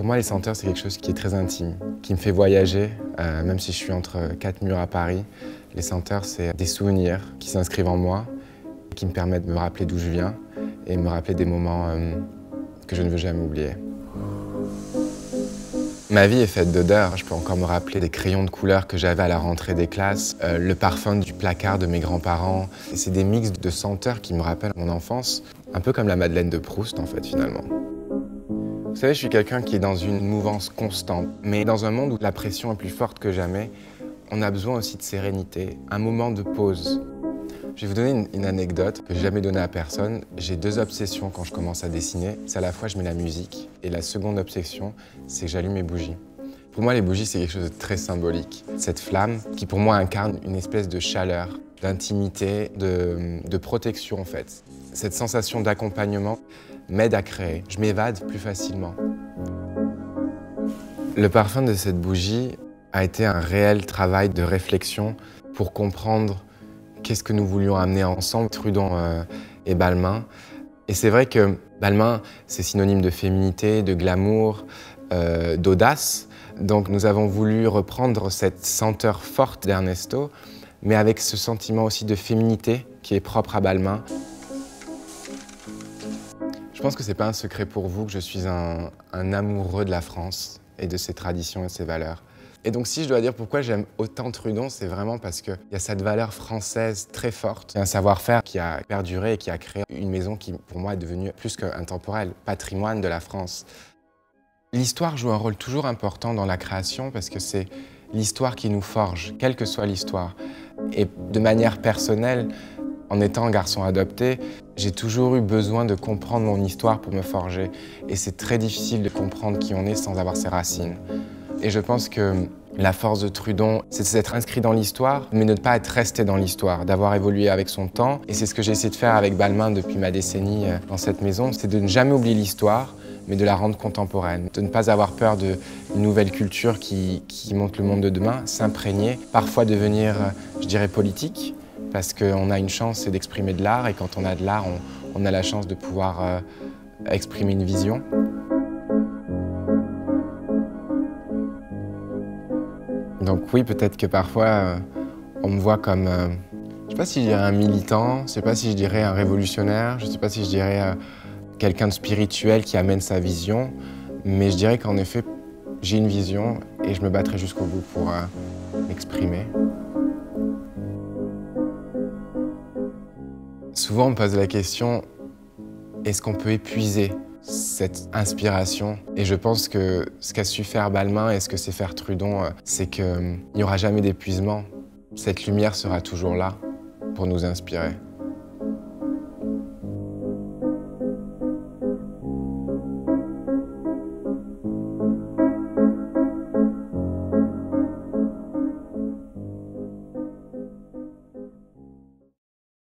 Pour moi, les senteurs, c'est quelque chose qui est très intime, qui me fait voyager, même si je suis entre quatre murs à Paris. Les senteurs, c'est des souvenirs qui s'inscrivent en moi, qui me permettent de me rappeler d'où je viens et me rappeler des moments que je ne veux jamais oublier. Ma vie est faite d'odeurs. Je peux encore me rappeler des crayons de couleur que j'avais à la rentrée des classes, le parfum du placard de mes grands-parents. C'est des mix de senteurs qui me rappellent mon enfance, un peu comme la Madeleine de Proust, en fait, finalement. Vous savez, je suis quelqu'un qui est dans une mouvance constante, mais dans un monde où la pression est plus forte que jamais, on a besoin aussi de sérénité, un moment de pause. Je vais vous donner une anecdote que j'ai jamais donnée à personne. J'ai deux obsessions quand je commence à dessiner. C'est à la fois je mets la musique et la seconde obsession, c'est que j'allume mes bougies. Pour moi, les bougies, c'est quelque chose de très symbolique. Cette flamme qui, pour moi, incarne une espèce de chaleur, d'intimité, de protection, en fait. Cette sensation d'accompagnement m'aide à créer. Je m'évade plus facilement. Le parfum de cette bougie a été un réel travail de réflexion pour comprendre qu'est-ce que nous voulions amener ensemble, Trudon et Balmain. Et c'est vrai que Balmain, c'est synonyme de féminité, de glamour, d'audace. Donc nous avons voulu reprendre cette senteur forte d'Ernesto, mais avec ce sentiment aussi de féminité qui est propre à Balmain. Je pense que c'est pas un secret pour vous que je suis un amoureux de la France et de ses traditions et ses valeurs. Et donc si je dois dire pourquoi j'aime autant Trudon, c'est vraiment parce qu'il y a cette valeur française très forte, un savoir-faire qui a perduré et qui a créé une maison qui, pour moi, est devenue plus qu'intemporelle, patrimoine de la France. L'histoire joue un rôle toujours important dans la création parce que c'est l'histoire qui nous forge, quelle que soit l'histoire. Et de manière personnelle, en étant un garçon adopté, j'ai toujours eu besoin de comprendre mon histoire pour me forger. Et c'est très difficile de comprendre qui on est sans avoir ses racines. Et je pense que la force de Trudon, c'est d'être inscrit dans l'histoire, mais de ne pas être resté dans l'histoire, d'avoir évolué avec son temps. Et c'est ce que j'ai essayé de faire avec Balmain depuis ma décennie dans cette maison, c'est de ne jamais oublier l'histoire, mais de la rendre contemporaine, de ne pas avoir peur d'une nouvelle culture qui montre le monde de demain, s'imprégner, parfois devenir, je dirais, politique, parce qu'on a une chance, c'est d'exprimer de l'art, et quand on a de l'art, on a la chance de pouvoir exprimer une vision. Donc oui, peut-être que parfois, on me voit comme, je ne sais pas si je dirais un militant, je ne sais pas si je dirais un révolutionnaire, je ne sais pas si je dirais quelqu'un de spirituel qui amène sa vision, mais je dirais qu'en effet, j'ai une vision et je me battrai jusqu'au bout pour m'exprimer. Souvent, on me pose la question, est-ce qu'on peut épuiser cette inspiration? Et je pense que ce qu'a su faire Balmain et ce que sait faire Trudon, c'est qu'il n'y aura jamais d'épuisement. Cette lumière sera toujours là pour nous inspirer.